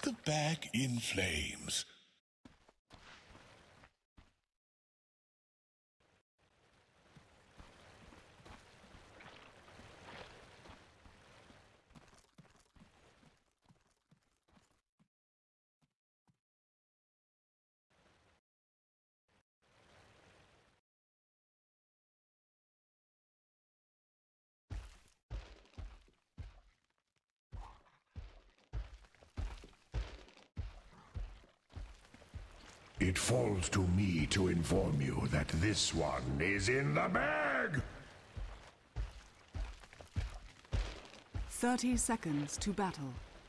the bag in flames. It falls to me to inform you that this one is in the bag! 30 seconds to battle.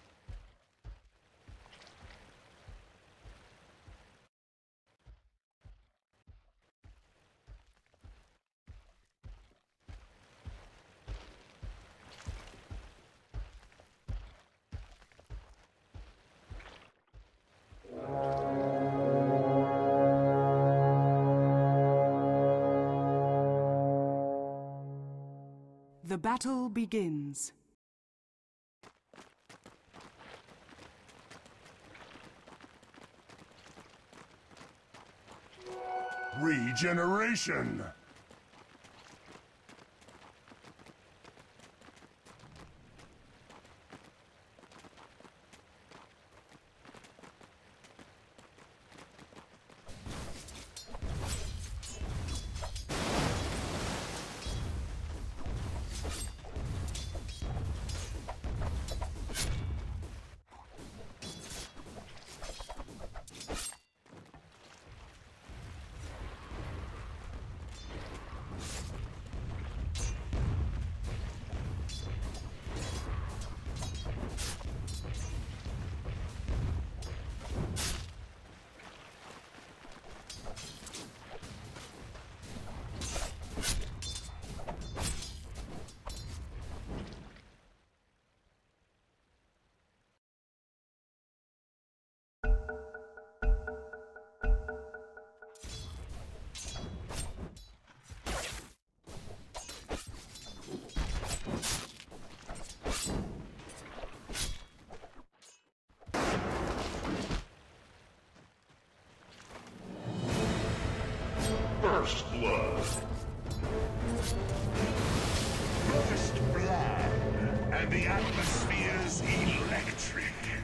The battle begins. Regeneration! First blood. First blood. And the atmosphere's electric.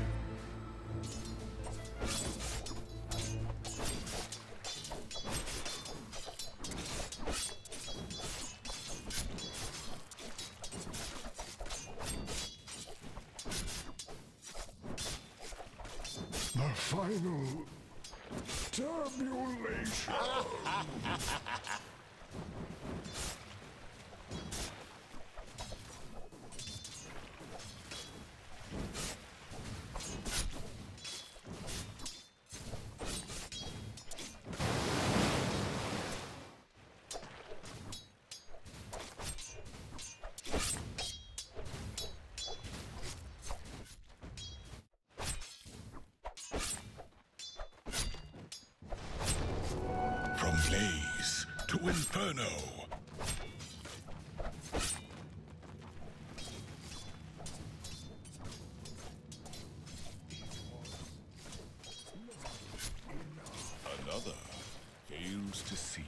The final tabulation. From blaze to inferno. Another fails to see.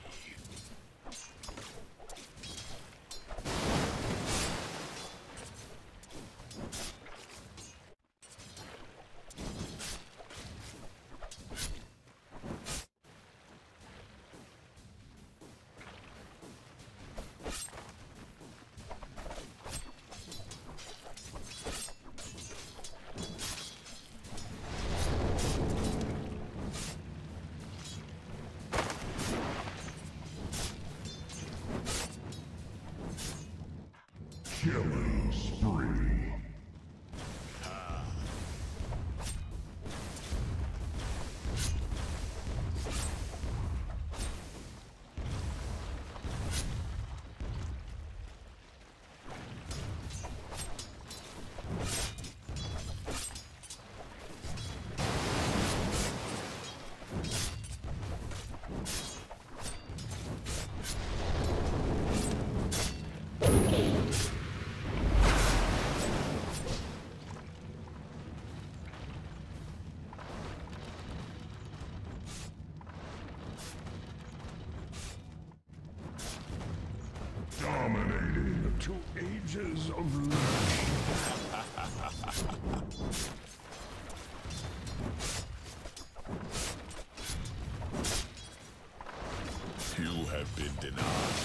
Ages of learning. You have been denied.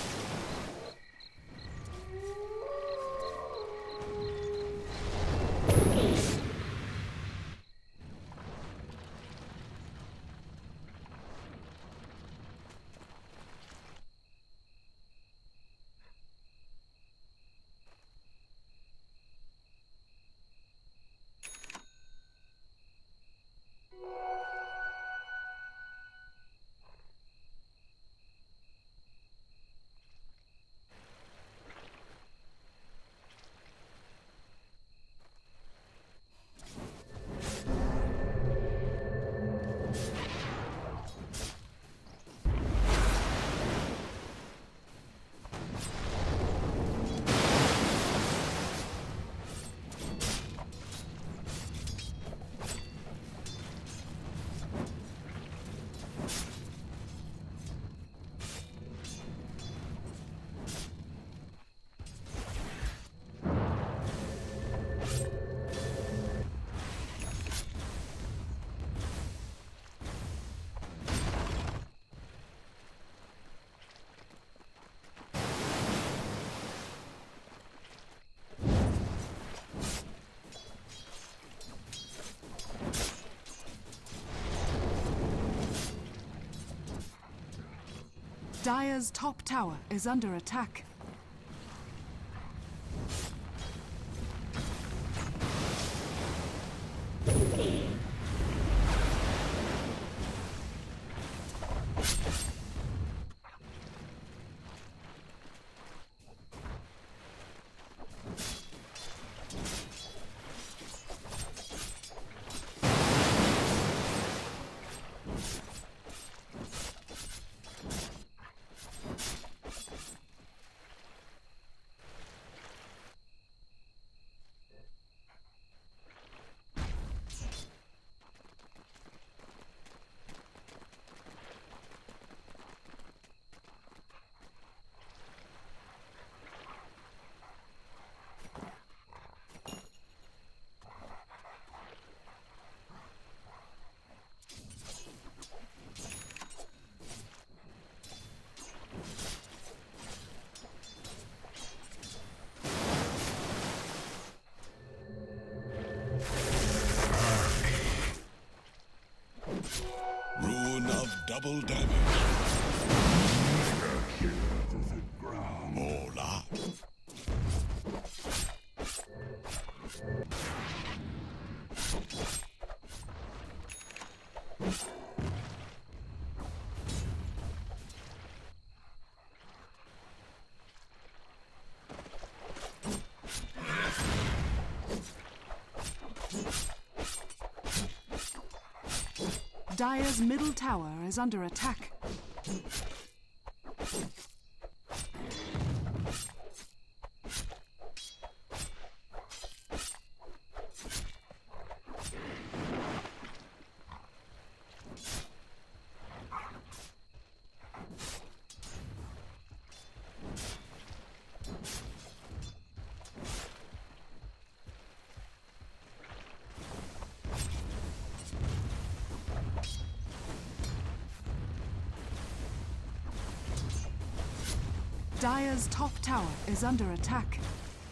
Dire's top tower is under attack. Rune of double damage. More life. Dire's middle tower is under attack. Dire's top tower is under attack.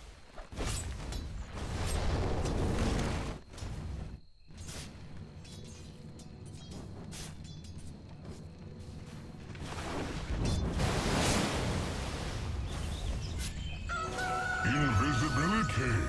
Invisibility.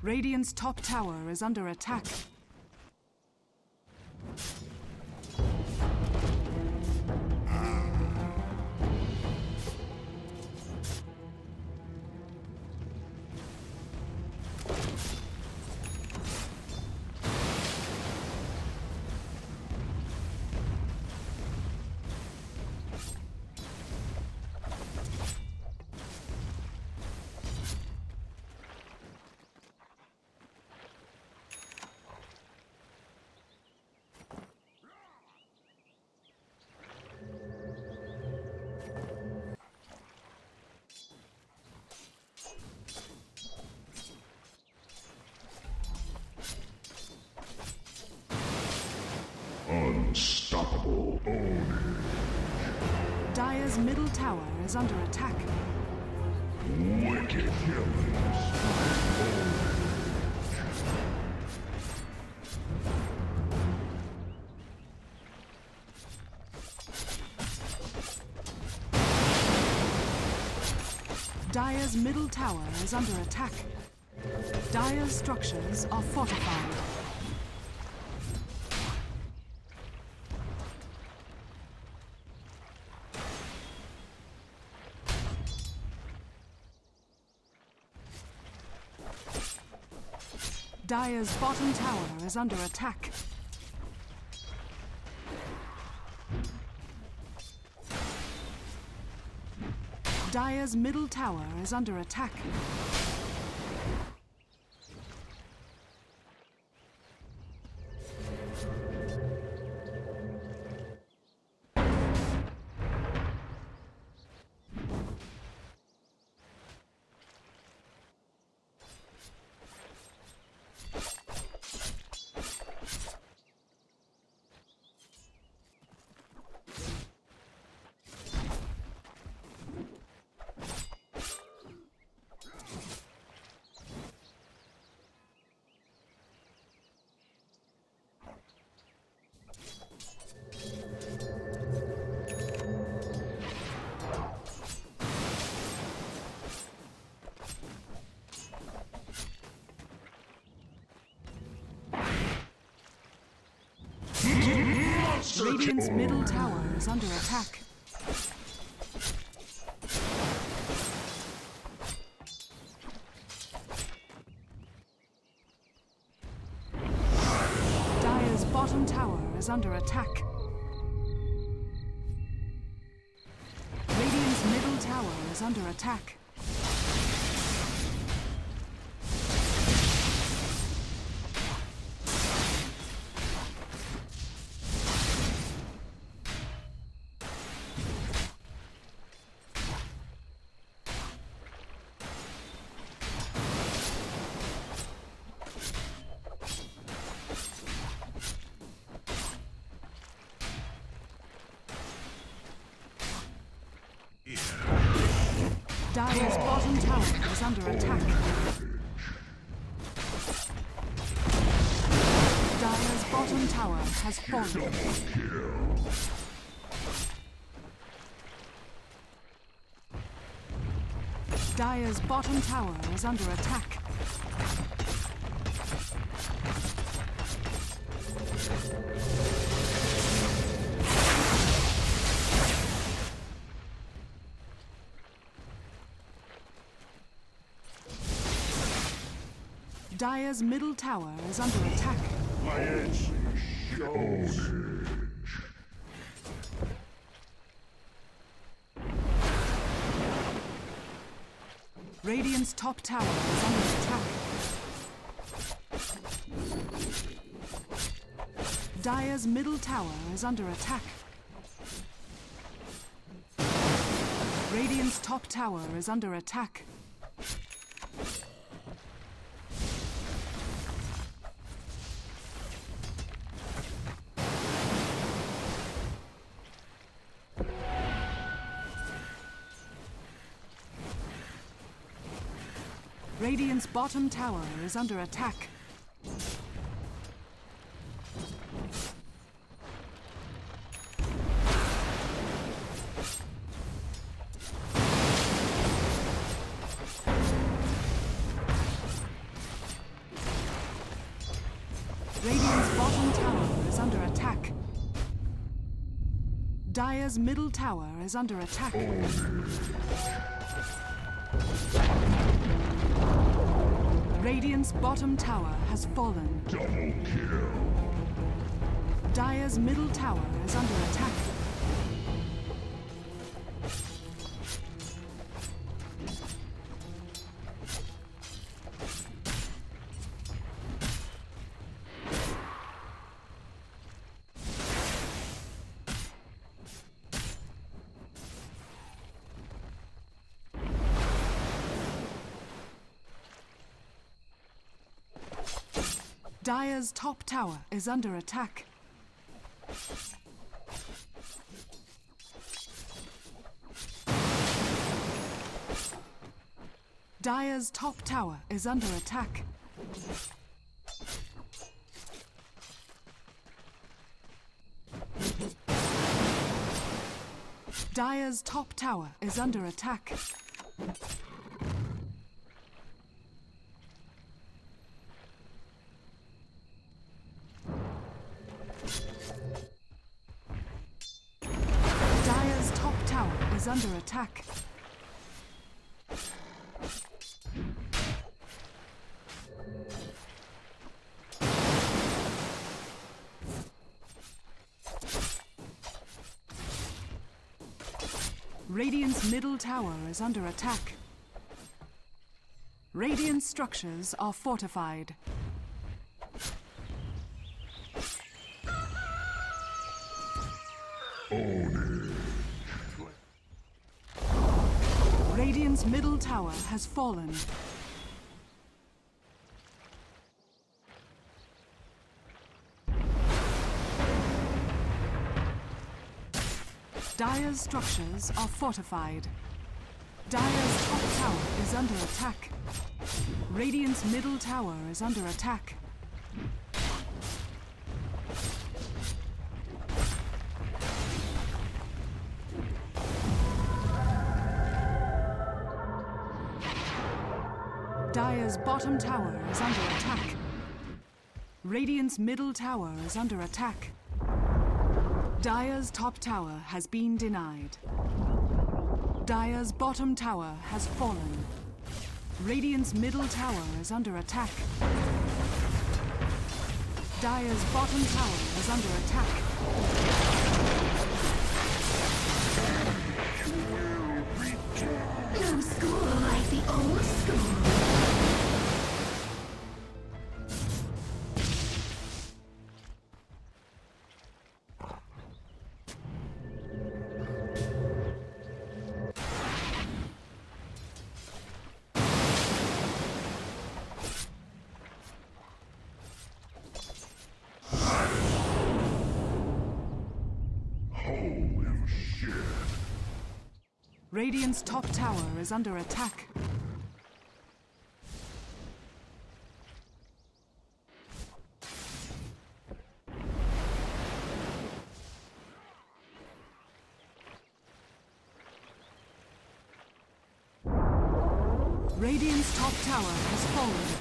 Radiant's top tower is under attack. Unstoppable ownage. Dire's middle tower is under attack. Wicked killings. Dire's middle tower is under attack. Dire's structures are fortified. Dire's bottom tower is under attack. Dire's middle tower is under attack. Radiant's middle tower is under attack. Dire's bottom tower is under attack. Radiant's middle tower is under attack. Dire's bottom tower is under attack. Dire's bottom tower has fallen. Dire's bottom tower is under attack. Dire's middle tower is under attack. My edge shows. Radiant's top tower is under attack. Dire's middle tower is under attack. Radiant's top tower is under attack. Radiant's bottom tower is under attack. bottom tower is under attack. Dire's middle tower is under attack. Radiant's bottom tower has fallen. Double kill. Dire's middle tower is under attack. Dire's top tower is under attack. Dire's top tower is under attack. Dire's top tower is under attack. Dire's top tower is under attack. Radiant's middle tower is under attack. Radiant structures are fortified. Radiant's middle tower has fallen. Dire's structures are fortified. Dire's top tower is under attack. Radiant's middle tower is under attack. Dire's bottom tower is under attack. Radiant's middle tower is under attack. Dire's top tower has been denied. Dire's bottom tower has fallen. Radiant's middle tower is under attack. Dire's bottom tower is under attack. No school like the old school. Radiant's top tower is under attack. Radiant's top tower has fallen.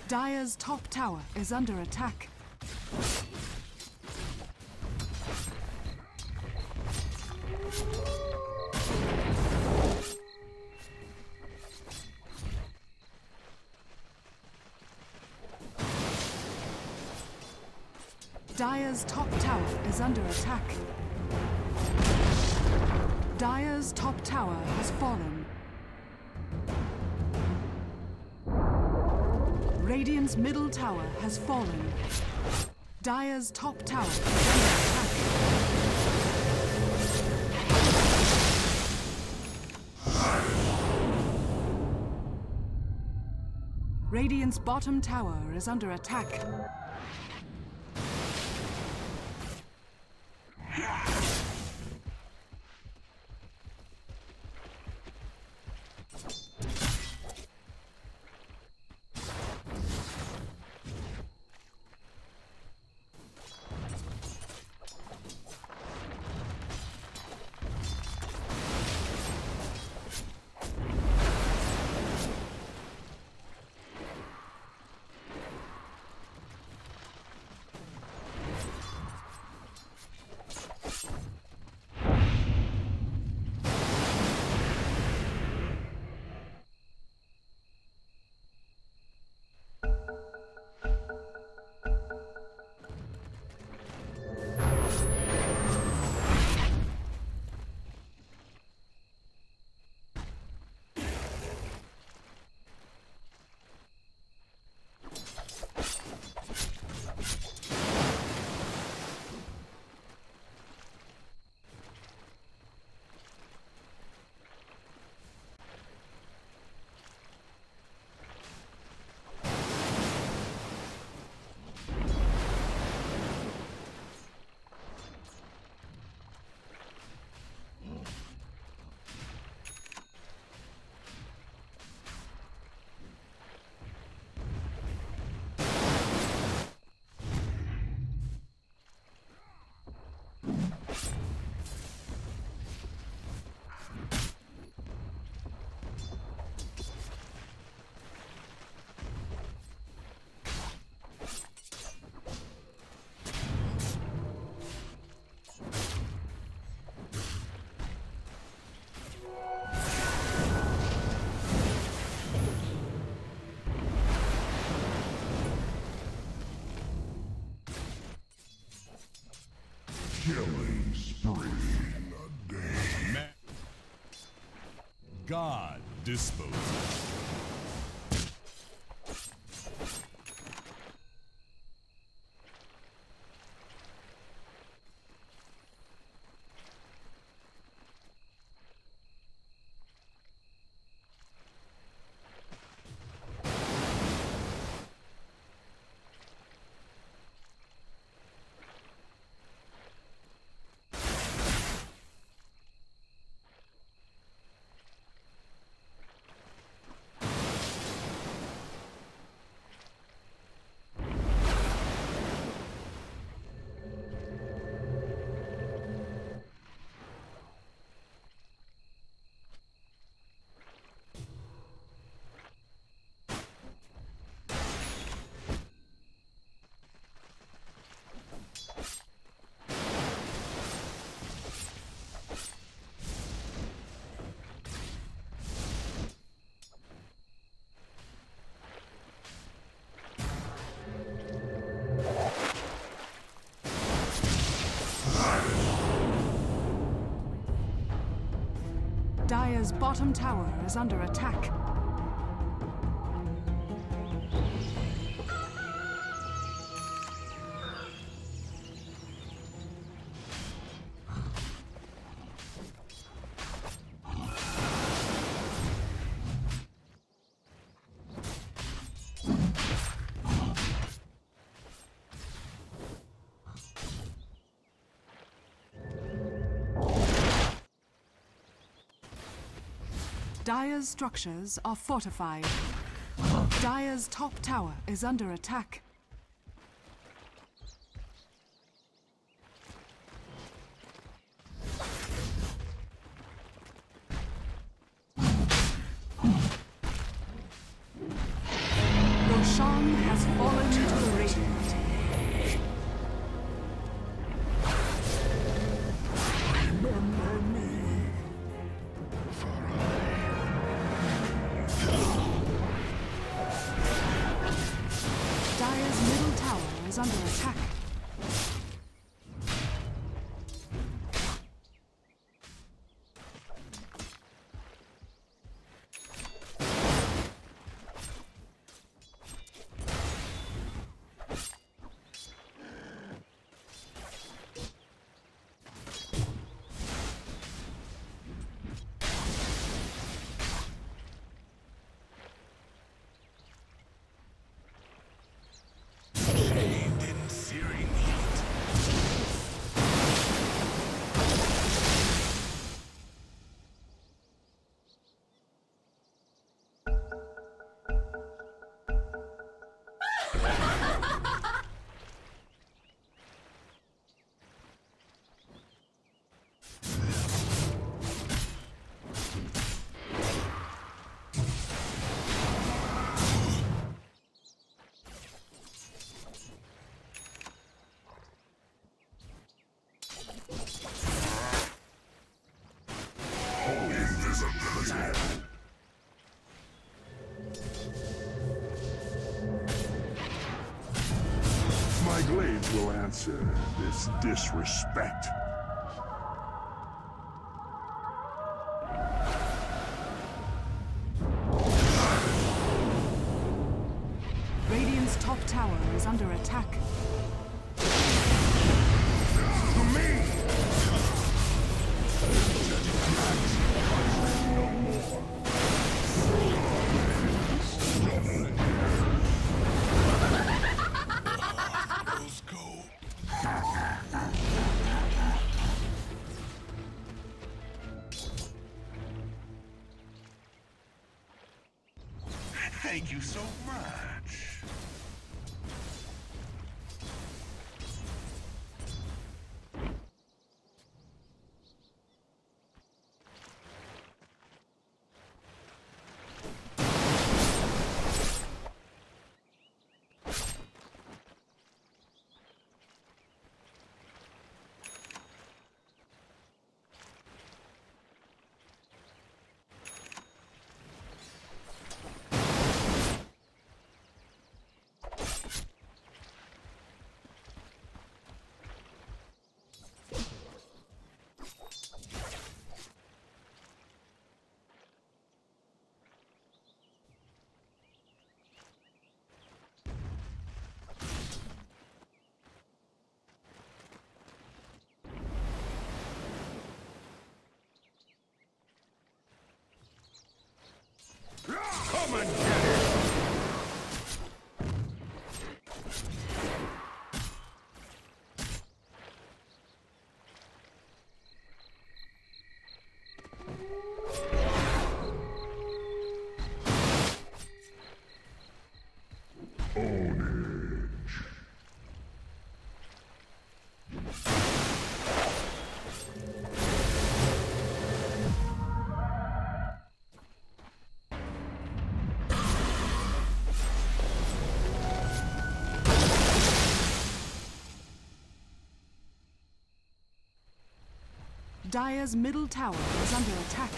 Dire's top tower is under attack. Dire's top tower is under attack. Dire's top tower has fallen. Radiant's middle tower has fallen. Dire's top tower is under attack. Radiant's bottom tower is under attack. Killing spree. God disposes. Dire's bottom tower is under attack. Dire's structures are fortified. Dire's top tower is under attack. Roshan is under attack. My glaives will answer this disrespect. Radiant's top tower is under attack. To me! Thank you so much. Come and get it! Dire's middle tower is under attack.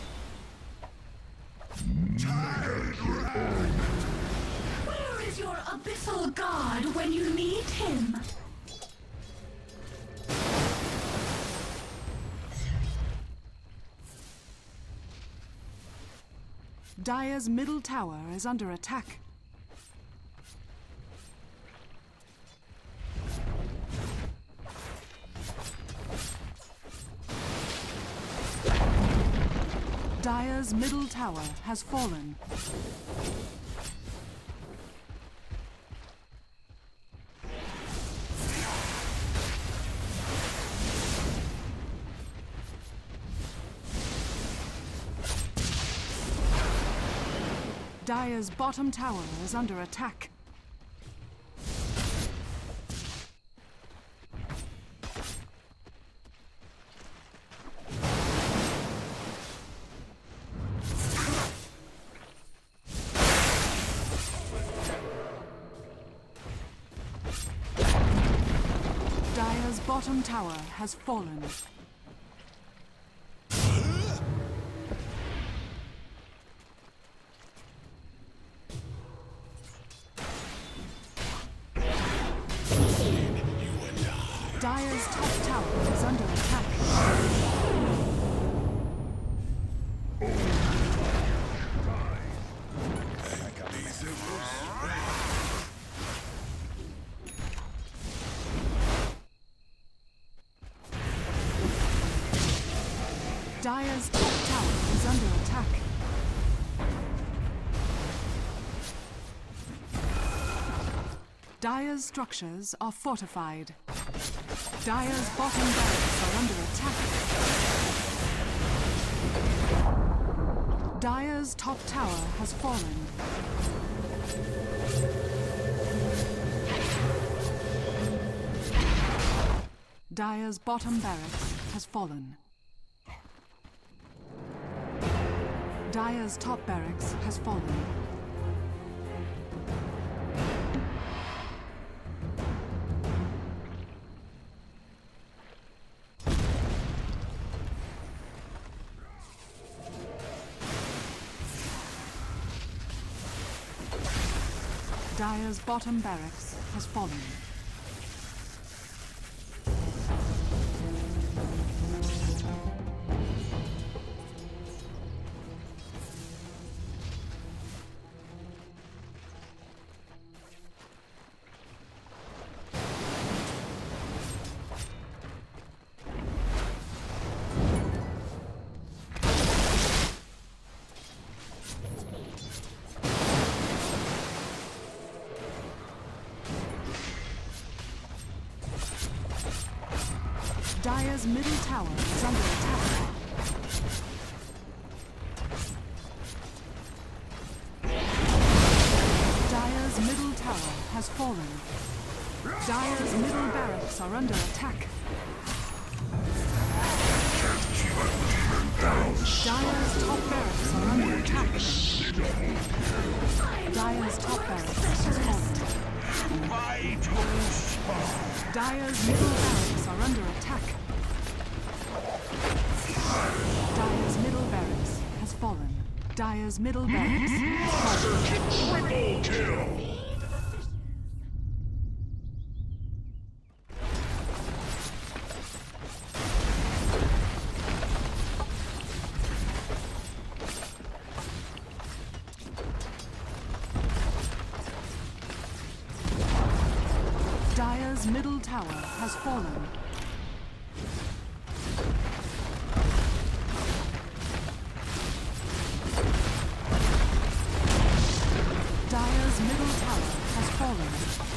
Where is your abyssal god when you need him? Dire's middle tower is under attack. Dire's middle tower has fallen. Dire's bottom tower is under attack. Dire's bottom tower has fallen. Dire's top tower is under attack. Dire's top tower is under attack. Dire's structures are fortified. Dire's bottom barracks are under attack. Dire's top tower has fallen. Dire's bottom barracks has fallen. Dire's top barracks has fallen. Dire's bottom barracks has fallen. Dire's middle tower is under attack. Dire's middle tower has fallen. Dire's middle barracks are under attack. Dire's top barracks are under attack. Dire's top barracks has fallen. Dire's middle barracks are under attack. Dire's middle barracks has fallen. Dire's middle barracks has fallen. Triple kill! Dire's middle tower has fallen. Dire's middle tower has fallen.